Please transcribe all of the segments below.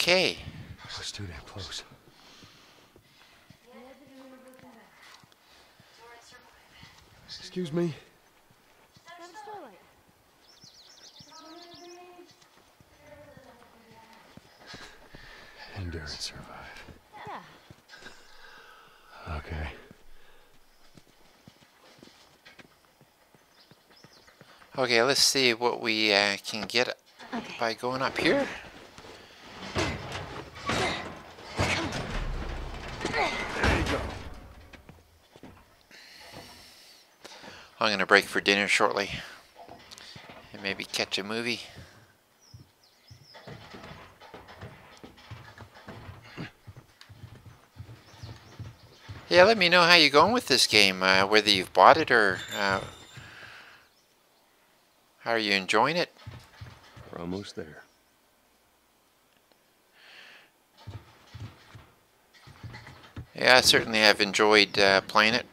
Okay. It's too damn close. Excuse me. Endure and survive. Yeah. Okay. Okay, let's see what we can get by going up here. There you go. I'm going to break for dinner shortly and maybe catch a movie. Yeah, let me know how you're going with this game, whether you've bought it or how are you enjoying it. We're almost there. Yeah, I certainly have enjoyed playing it.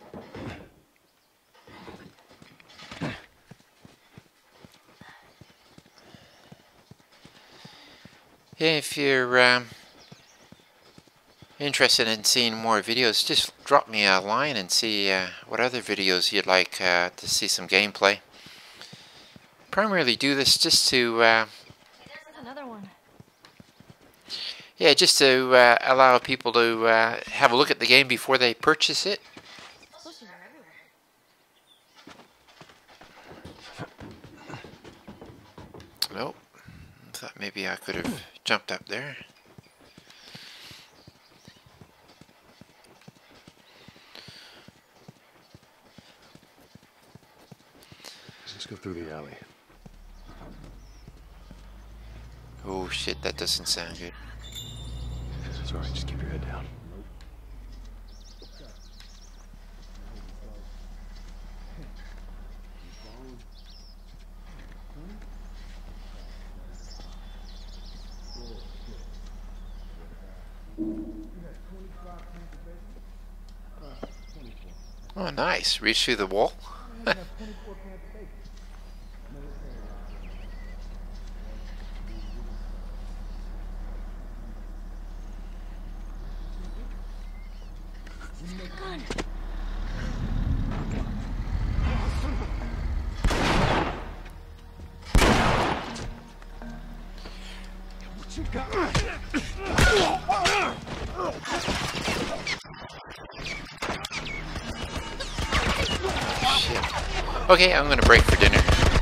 Yeah, if you're interested in seeing more videos, just drop me a line and see what other videos you'd like to see some gameplay. Primarily do this just to Another one. yeah, just to allow people to have a look at the game before they purchase it. Posters are everywhere. Nope. Thought maybe I could have jumped up there. Let's go through the alley. Oh shit, that doesn't sound good. It's alright, just keep your head down. Oh, nice. Reach through the wall. Shit. Okay, I'm gonna break for dinner.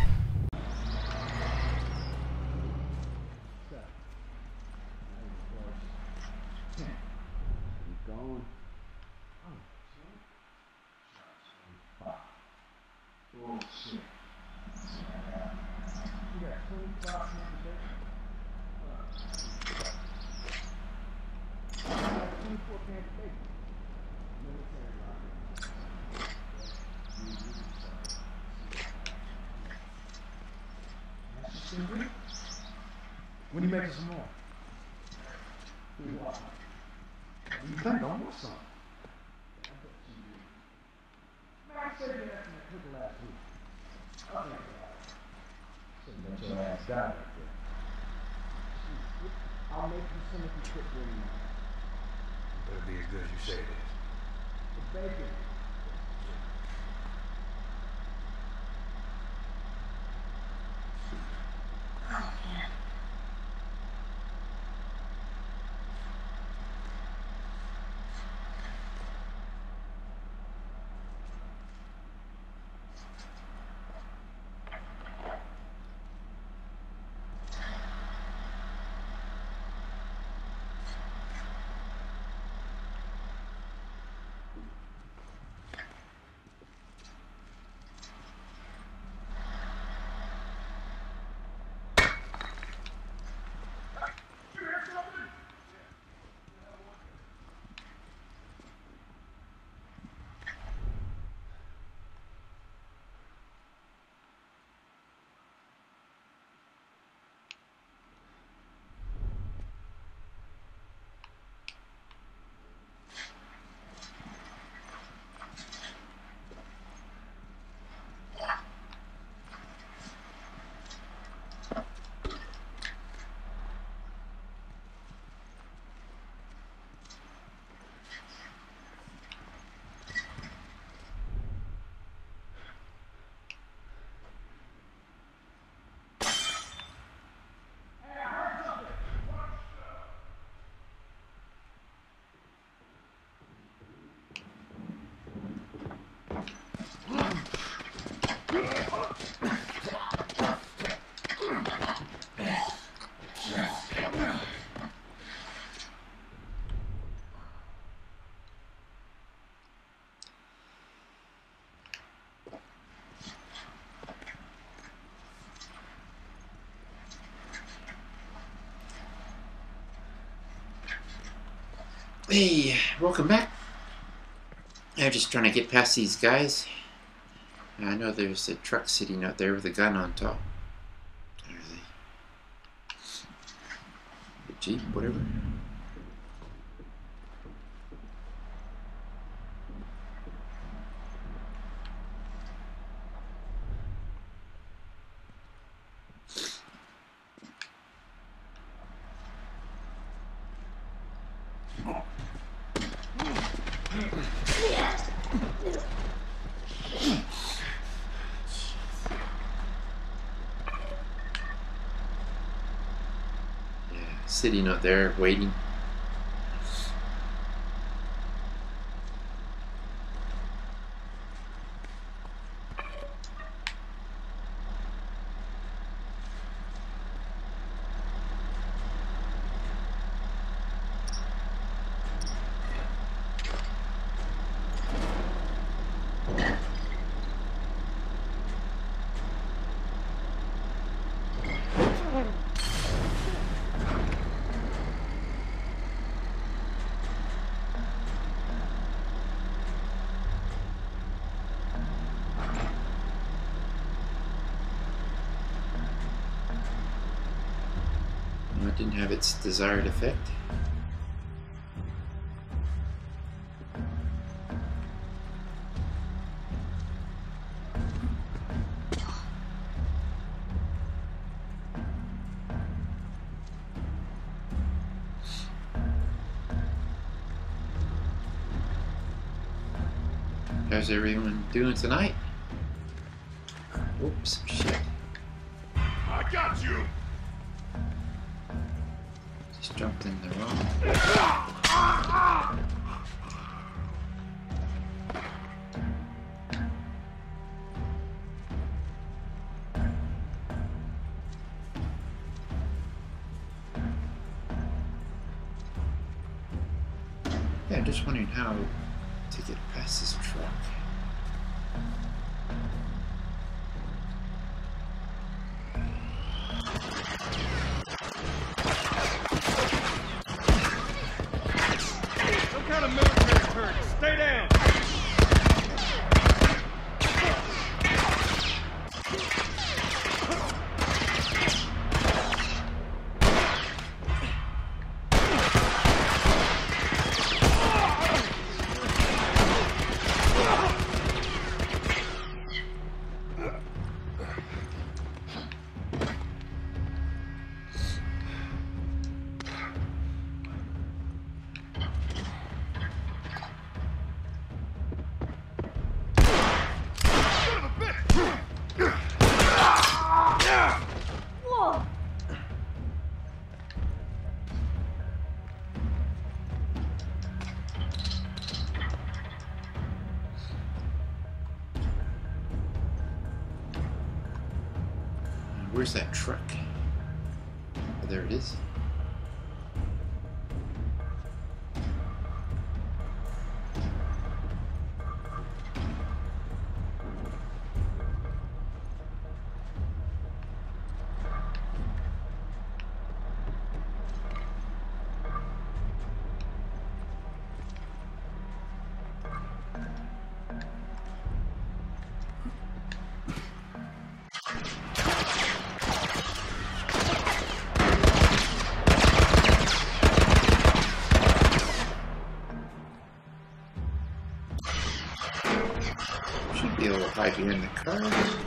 When you make some more? What? You think I want some? I said you had some cook last week. Okay. Shouldn't let your ass die right there. I'll make you some if you cook for me. Better be as good as you say it is. The bacon. Oh, man. Hey, welcome back. I'm just trying to get past these guys. I know there's a truck sitting out there with a gun on top. There's a Jeep, whatever. Sitting out there waiting. It didn't have its desired effect. How's everyone doing tonight? Oops, shit. I got you! Just jumped in the wrong. Yeah, I'm just wondering how to get past this truck. Some kind of military turret. Stay down! Whoa! Where's that truck? Oh, there it is. Should be able to hide behind the car.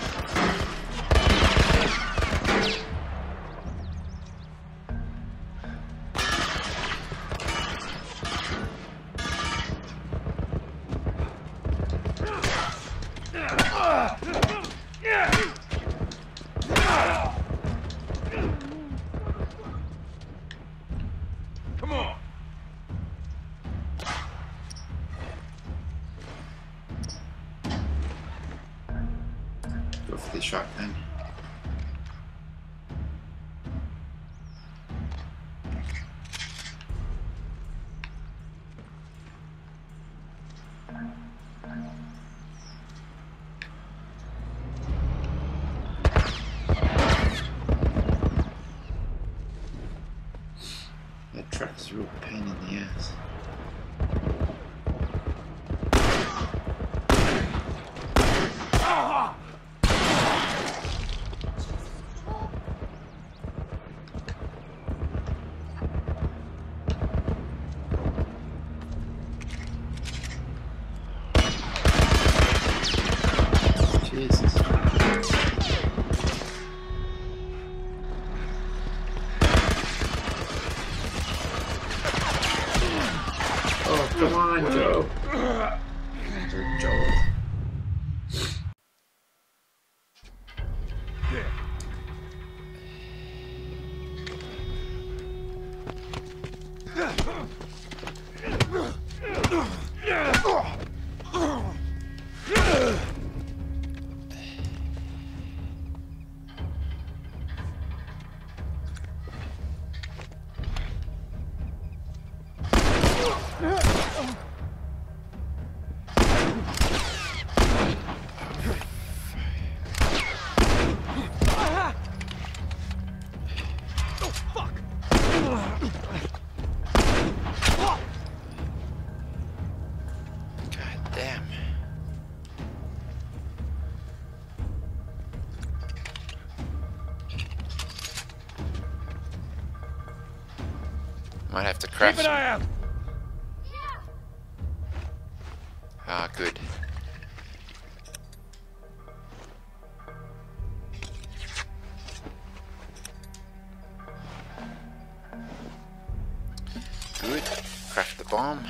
Come on! Go for the shotgun. That truck is a real pain in the ass. Come on, Joe. Joe. Might have to craft Keep an eye out. Ah, good. Good. Craft the bomb.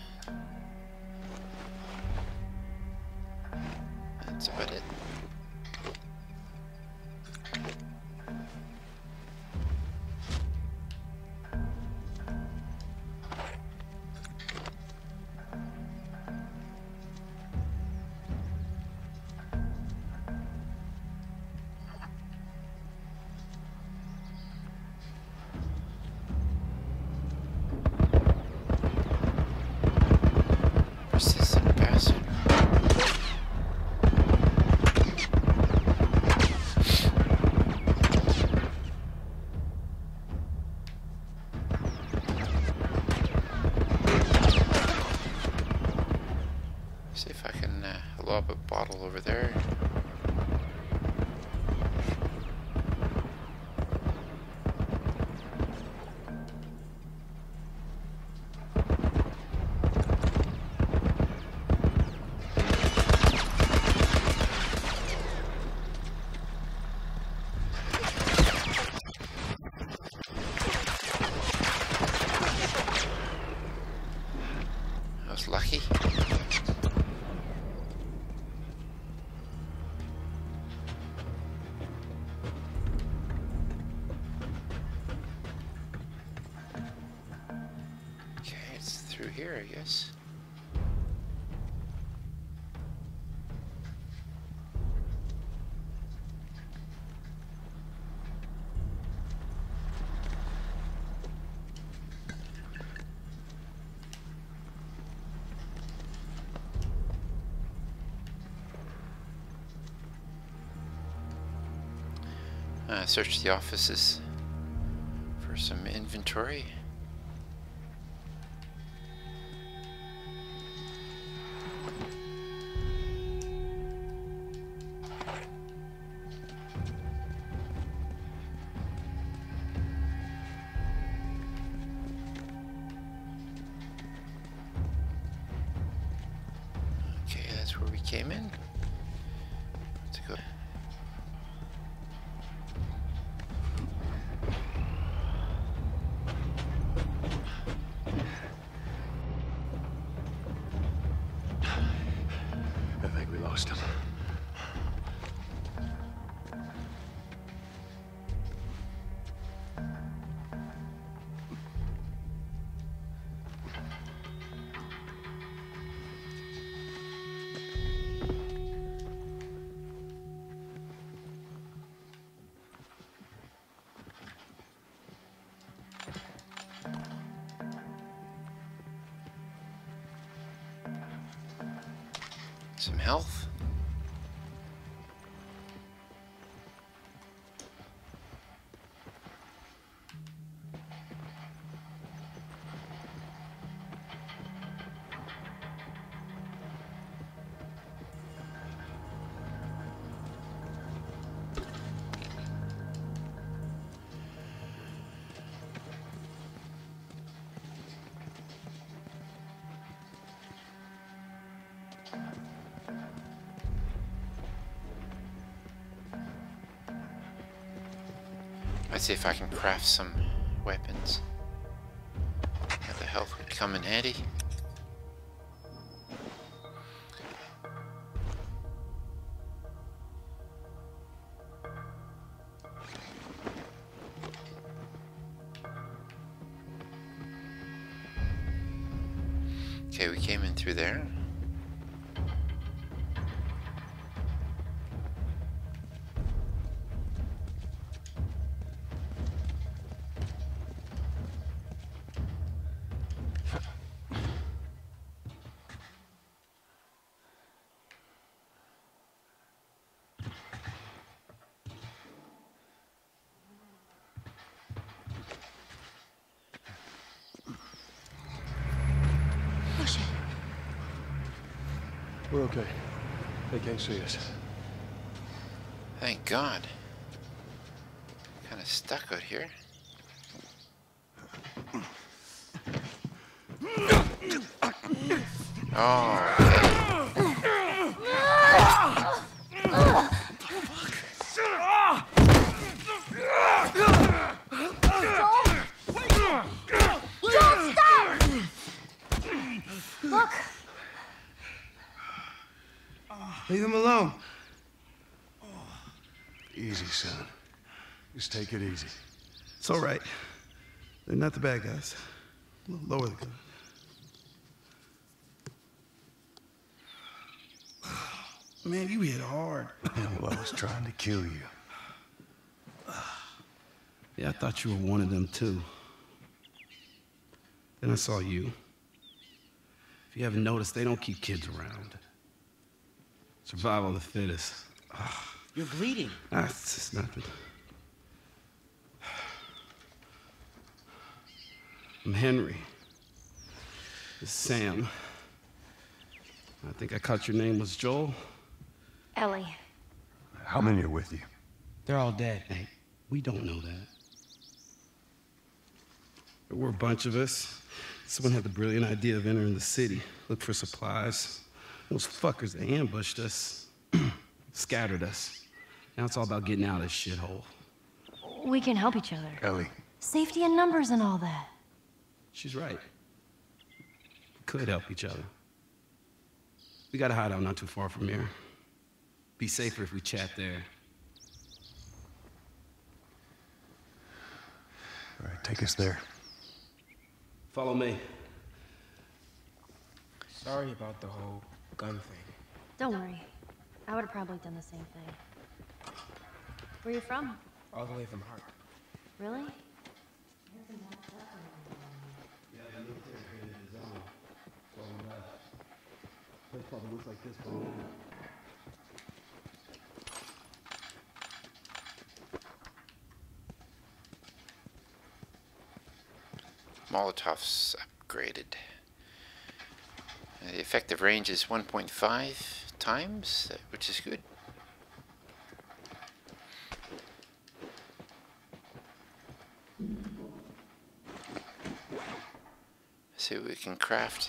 That's about it. Persistent bastard. See if I can lob a bottle over there. I was lucky. Okay, it's through here, I guess. Search the offices for some inventory. Okay, that's where we came in. Let's go. I think we lost him. Some health. Let's see if I can craft some weapons. The health would come in handy. Okay, we came in through there. Oh shit. We're okay. They can't see us. Thank God. Kind of stuck out here. Oh, okay. Look! Leave them alone. Easy, son. Just take it easy. It's all right. They're not the bad guys. Lower the gun. Man, you hit hard. Well, I was trying to kill you. Yeah, I thought you were one of them too. Then I saw you. If you haven't noticed, they don't keep kids around. Survival of the fittest. You're bleeding. It's just nothing. I'm Henry. This is Sam. I think I caught your name was Joel. Ellie. How many are with you? They're all dead. Hey, we don't know that. There were a bunch of us. Someone had the brilliant idea of entering the city, look for supplies. Those fuckers, they ambushed us, scattered us. Now it's all about getting out of this shithole. We can help each other. Ellie. Safety in numbers and all that. She's right. We could help each other. We got a hideout not too far from here. Be safer if we chat there. All right, take us there. Follow me. Sorry about the whole gun thing. Don't worry. I would have probably done the same thing. Where you from? All the way from Hart. Really? Yeah, the military created his own. Place probably looks like this, but Molotov's upgraded. The effective range is 1.5 times, which is good. Let's see what we can craft.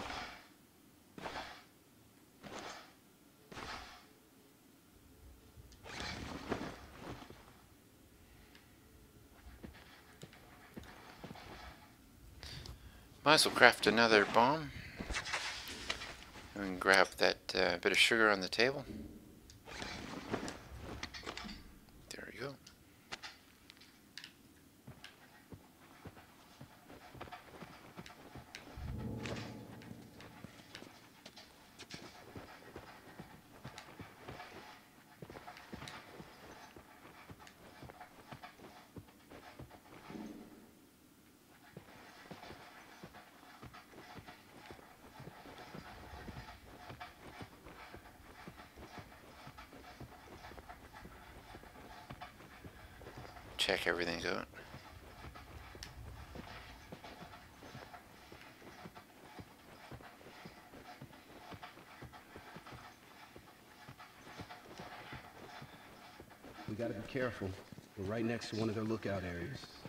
Might as well craft another bomb. And grab that bit of sugar on the table. There we go. Check everything's out. we gotta be careful. We're right next to one of their lookout areas.